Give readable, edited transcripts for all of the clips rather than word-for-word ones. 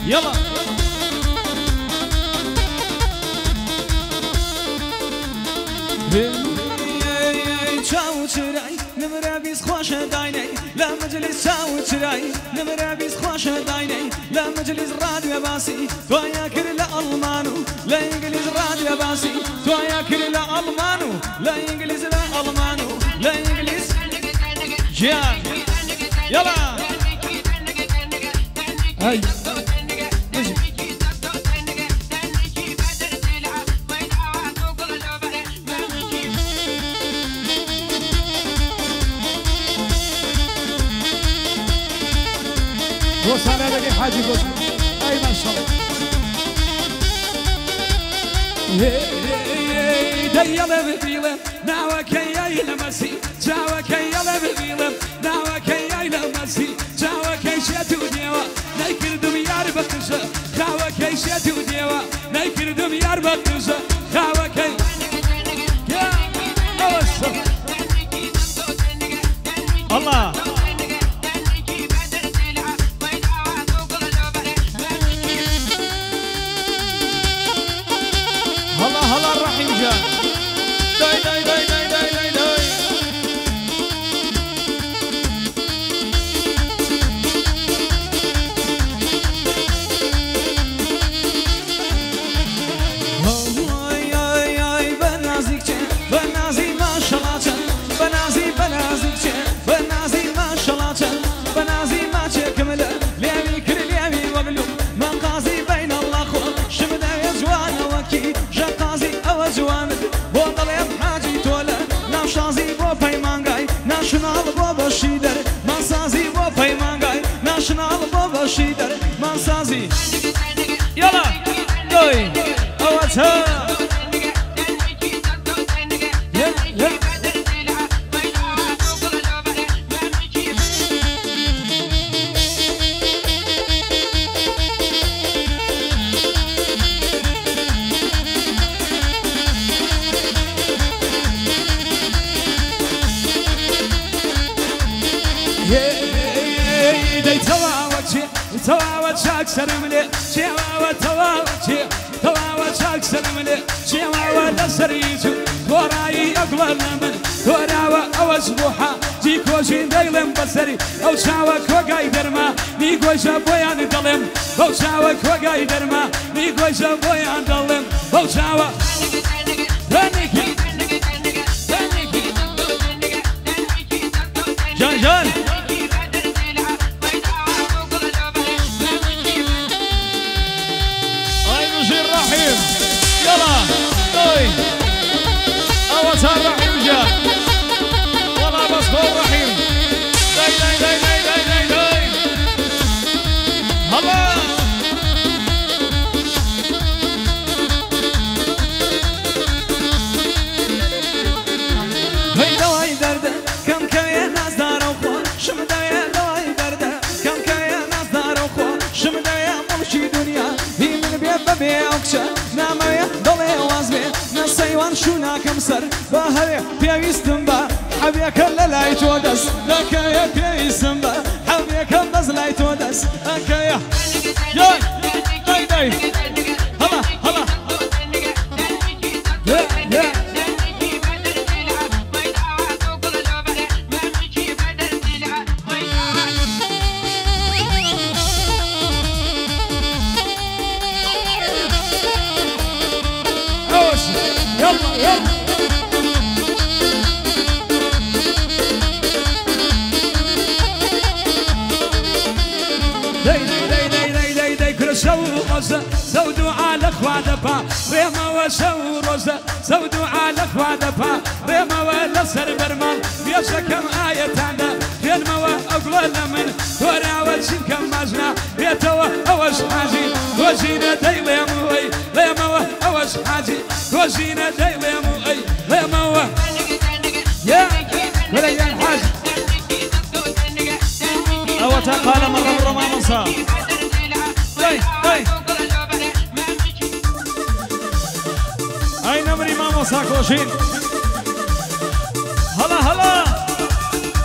يلا چاو چرای نمره بیز خوش داینه لا مجلس چاو چرای نمره بیز خوش داینه لا مجلس رادیو باسی تو یا کر لا المانو لا انگلیس رادیو باسی تو یا کر لا المانو لا انگلیس لا المانو لا انگلیس جان يلا هاي وصلنا لك حاجي قلت اي ما شاء الله ديلا ببيلم ناوكي يا لمسي جاوكي يلا ببيلم ناوكي يا لمسي جاوكي شاتو ديوا نايكردم يار بقشة خاوكي شاتو ديوا نايكردم يار بقشة خاوكي يا اوصل الله هلا الرحيم جان داي داي داي داي داي داي داي هاي بنازيك بنازي ما شاء الله بنازي بنازيك بنازي ما شاء الله بنازي ما تكمل ليامي كل ليامي وقلو من قاضي بين الله خو شمدا يزوان وكي جقازي او زوان بوطل يبحاجي تولا ناشازي بو بيمانغاي ناشنال بو بشيدر منسازي بو بيمانغاي ناشنال بو بشيدر منسازي يلا دوي اواتها تواوت أكثر مني تواوت تواوت أكثر مني تواوت أسريت وراي أقبل من وراوا أوسبوحا جيكوشين دايلم بسري أو شاوك وقايدر ما نيكوش بويان دلم أو شاوك وقايدر ما نيكوش بويان دلم أو شاوك دانيكي جان جان الرحيم يلا دوي اوتار رحيم جاء والله بصبر رحيم داي داي داي داي داي داي داي هلا هي دواي درده كم كايا ناس دارو خو شمدايا دواي درده كم كايا ناس دارو خو شمدايا ملشي دنيا ببي أكشة نامية ضلي وازبي نسيوان شونا كمسر بهري بيستم با حبيك لا يتودس لك يا بيستم با حبيك الناس لا يتودس لك يا ياي داي داي هلا هلا يا يا يلا يلا داي داي داي داي داي داي كل سو روزة سودوا على خوادبا ريما وسو روزة سودوا على خوادبا ريما ولا سر برمان يسكم آيتانا كلمة وأقول من ورا وجه كم مجنا يتوه أوش حاجي وجينا داي ليموي ليموه أوش حاجي وجينا داي ليموي ليموه يا ولا ينحاج أو تقال مرة ما منصاب داي داي أين أمري ما مصاكوشين هلا هلا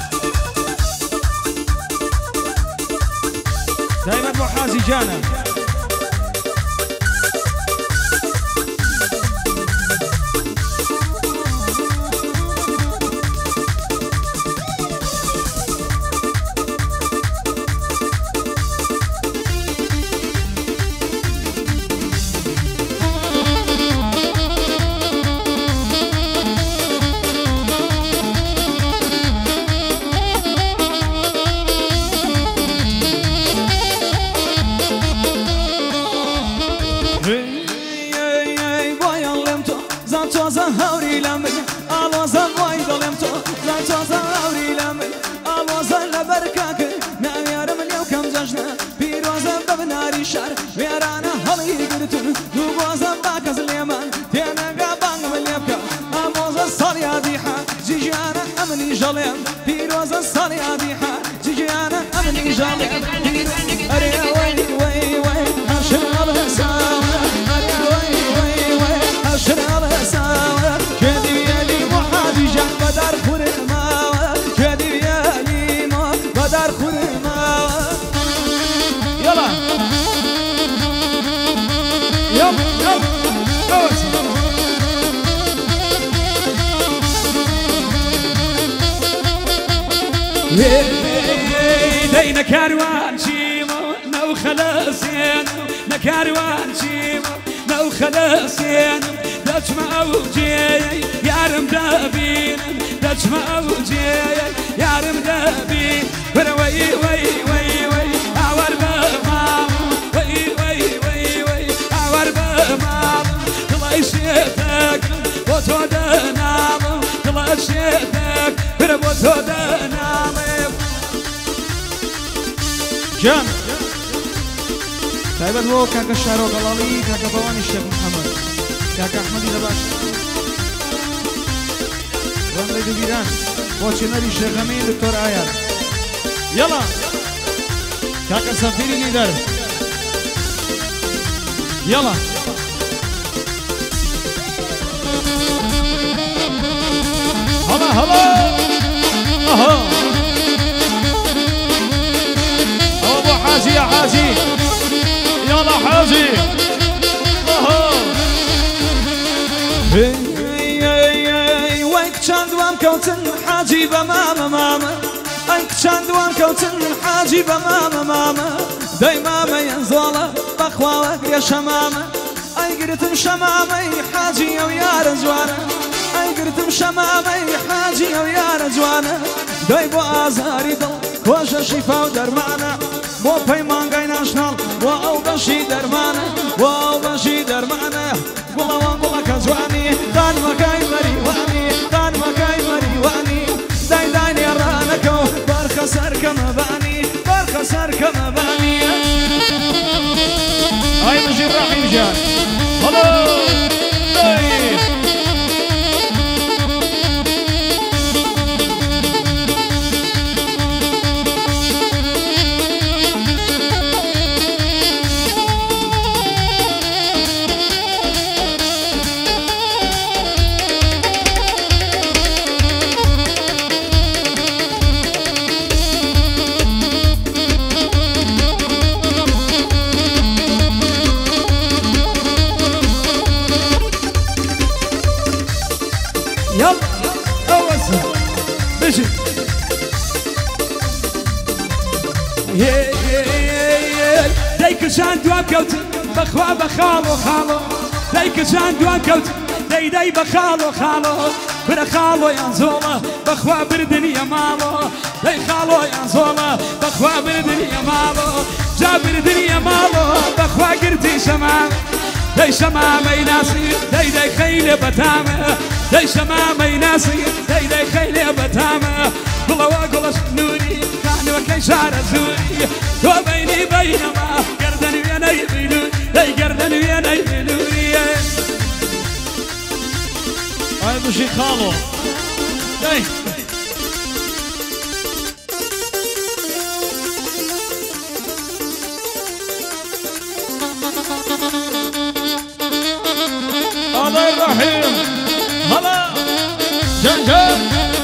دايما محازي جانا هاوري لمن الوزن وايد لمتو لا توزن هاوري لمن الوزن لبركاك نعيار من يوم كم جشنا بيروزن ببناري شار ويرانا هلي قرتون دوبوزن باكز اليمن تينا قابان من يبكى اموزن صالي عديحة جيجانا امني جليم بيروزن صالي عديحة جيجانا امني جليم اري وي وي وي هشر الهساوة اري وي وي وي هشر الهساوة كدي يلي محادي جان بدار خرماوة كدي يلي ما بدار خرماوة يلا يب يب اوس دينا كاروان شيمو نو خلاصين نكاروان شيمو نو خلاصين دجمع وجي يارم دابين دجمع وجي يارم دابين وي وي وي وي اور بمام وي وي وي وي اور بمام طلع شيتك وتو دنام طلع شيتك وتو دنام جان تايبت هو كاكا الشارو قلالي كاكا بواني الشيخ محمد كاكا احمدي لباش ران ريدو بيران وچنري الشيخ امين دكتور عيال يلا كاكا سفيري ليدر يلا هلا هلا اها ابو حاجي يا حاجي يلا حاجي اها وينك كان دوام كوتن حاجي بماما ماما وينك كان دوام كوتن حاجي بماما ماما داي ماما ينزولا بخواك يا شمامة اي قرتم شمامي حاجي ويا رجوانا اي قرتم شمامي حاجي ويا رجوانا داي بو ازاري دل كوشا شفا ودرمانا بو بيمان قاي ناشنال واو بشي درمانا واو بشي درمانا قولا وانقولا كزواني قان مكاي مريواني قان مكاي مريواني داي دايني رانكو برخسر كمباني برخسر كمباني هاي مجيب رحيم جان هلو يلا اوسع بشي ديك شان دوام كوت بخوا بخالو خالو ديك شان دوام كوت دي دي بخالو خالو بر خالو ينزولا بخوا بردني يا مالو دي خالو ينزولا بخوا بردني يا مالو جابر دنيا مالو بخوا قرتي شمام دي شمامي ناسي دي دي خيل بتامه دي شمامي ناسي دي دي خيل بتامه قلا وقلا نوري كان وكي شعر زوري وبيني بينما قردن ويني بنوري دي قردن ويني بنوري هاي بشي خالو دي الله الرحيم هلا جن جن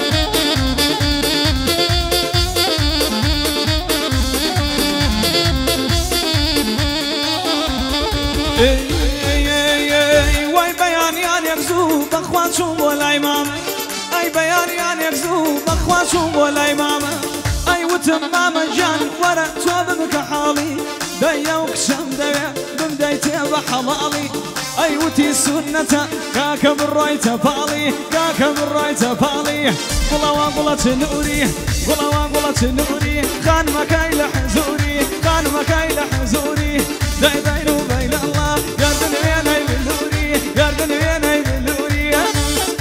واي بياني عن يكذوب بخواتهم ولا إمامة أي بياني عن يكذوب بخواتهم ولا إمامة أي وتمام جان ورا توابك حالي ديوك شم ديا بمديتي بحلالي أي وتي سنة كاك بالرايت بالي كاك بالرايت بالي قلا وقلت نوري قلا وقلت نوري خان مكاي لحزوري خان مكاي لحزوري داي داينو بين الله يردن ويني بلوري يردن ويني بلوري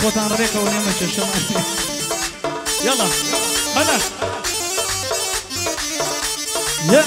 بوتان ريقة ونمشي الشمال. يلا بلش يا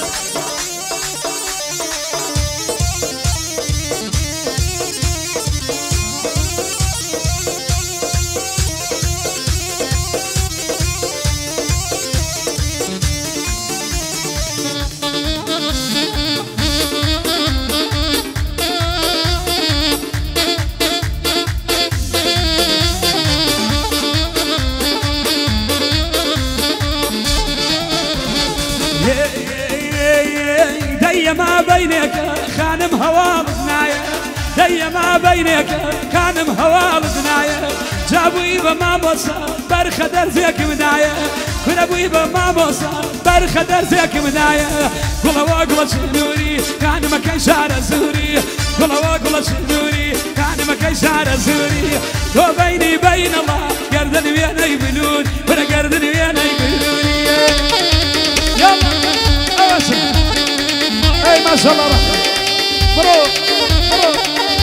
ما بينك خانم هوال ثنايا دي ما بينك خانم هوال ثنايا جابوي بما بوصا برخ درزك منايا كل ابوي بما بوصا برخ درزك منايا قول واقول شنوري كان ما كان شعر زوري قول واقول شنوري كان ما كان شعر زوري تو بيني بين الله قردني ويانا يبلون ولا قردني ويانا يبلون يلا اوسع اي ما شاء الله برو برو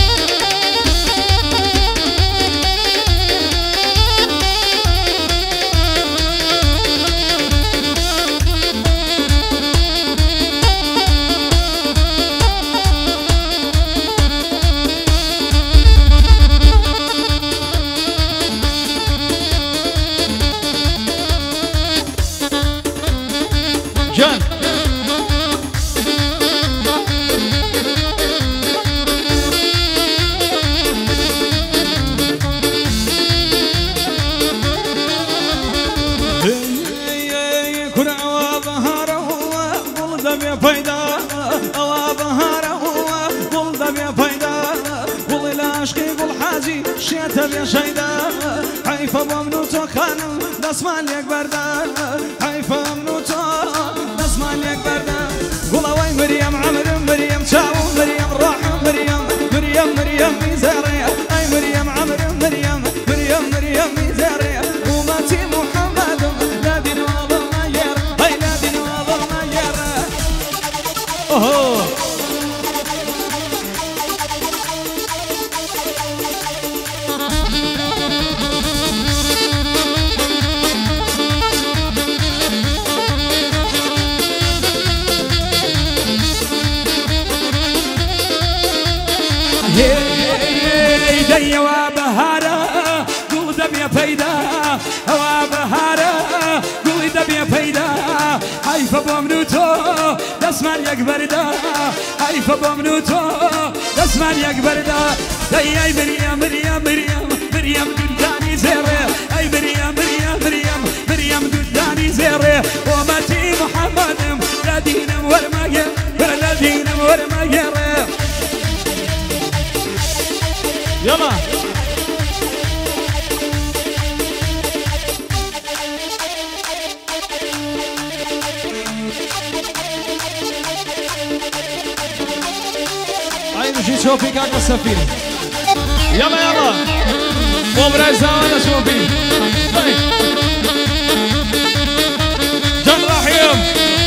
جان فايدة أو بهاره قل دم فايدة قل العشق قل حاجي شيت بيا شيدا حيفا بمنوتو خانم دسمان يك بردا حيفا بمنوتو دسمان يك بردا قل وين مريم عمر مريم شاو مريم راح مريم مريم مريم ميزارية أي مريم عمر مريم مريم مريم ميزارية وماتي محمد لا دين والله ما ير أي لا دين والله ما ير اوه دي وبهارة قول دم فايدة وبهارة قول دم فايدة حيفا بمنوتو دسمان يكبر دا حيفا بمنوتو دسمان يكبر دا دي اي مريم مريم مريم مريم دلداني زيري اي مريم مريم مريم مريم دلداني زيري وماتي محمد لا دين ورمجر ولا دين ورمجر يلا هاي مشي شوفي كاكا السفينة يلا يلا مو برزا وانا شوفي جن رحيم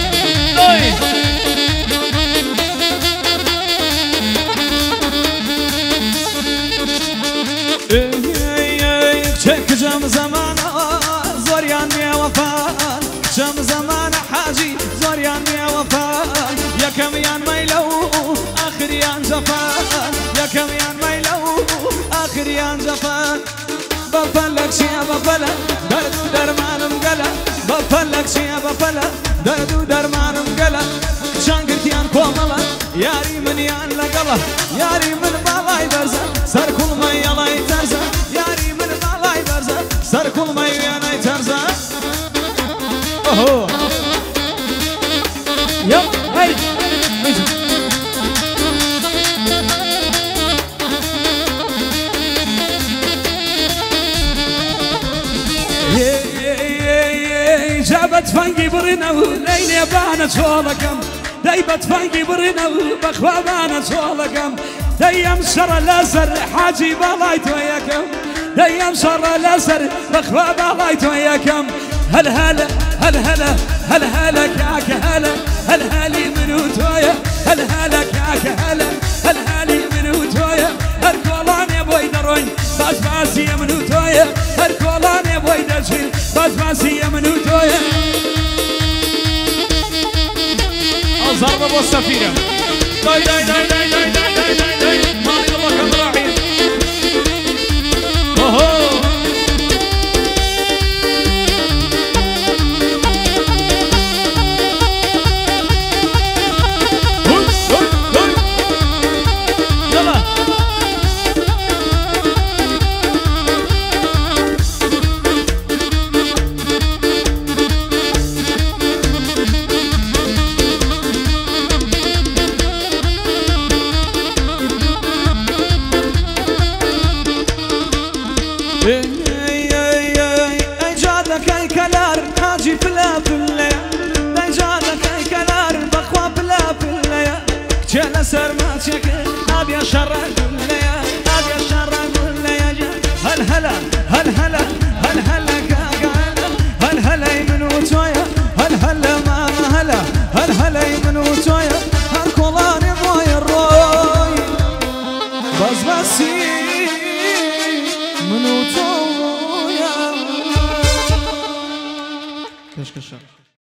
كم زمان زوريان يا وفاء كم زمان حاجي زوريان يا وفاء يا كم يان ميلو آخر يان جفاء يا كم يان ميلو آخر يان جفاء بفلك شيء بفلك درد درمان مقلا بفلك شيء بفلك درد درمان مقلا شانقرت يان كوملا ياري من يان لقلا ياري من بالاي برزا سر كل ما يلاي ترزا ياري من بالاي برزا سر كل ما يلاي ترزا اوه يلا هاي جابت فنقي برنا وليلي بانت شولكم دايبت فنقي برنا بخوا بانت شولكم دايم شر الازر حاجي بالايت وياكم دايم شر الازر بخوا بالايت وياكم هل هلا هل هلا هل هلا كاك هلا هل هالي منو تويا هل هلا كاك هلا هل هالي منو تويا الكولان يا بوي دروين باس باسي منو تويا هالكولاني بوي دجين بزباسي من وتويا ضرب ابو السفينه داي داي داي داي داي داي داي داي مالي الله كان راعي اوهو يلا جادك اي كلار حاجي بلا بلا جادك اي كلار بخوا بلا بلا كجانا سر ما تشك ابي اشر بلا ابي اشر بلا هل هلا هل هلا هل هلا هل هلا من وتويا هل هلا ما هلا هل هلا من وتويا هالكولاني بوي الروي بزباسي من وتويا كشكشة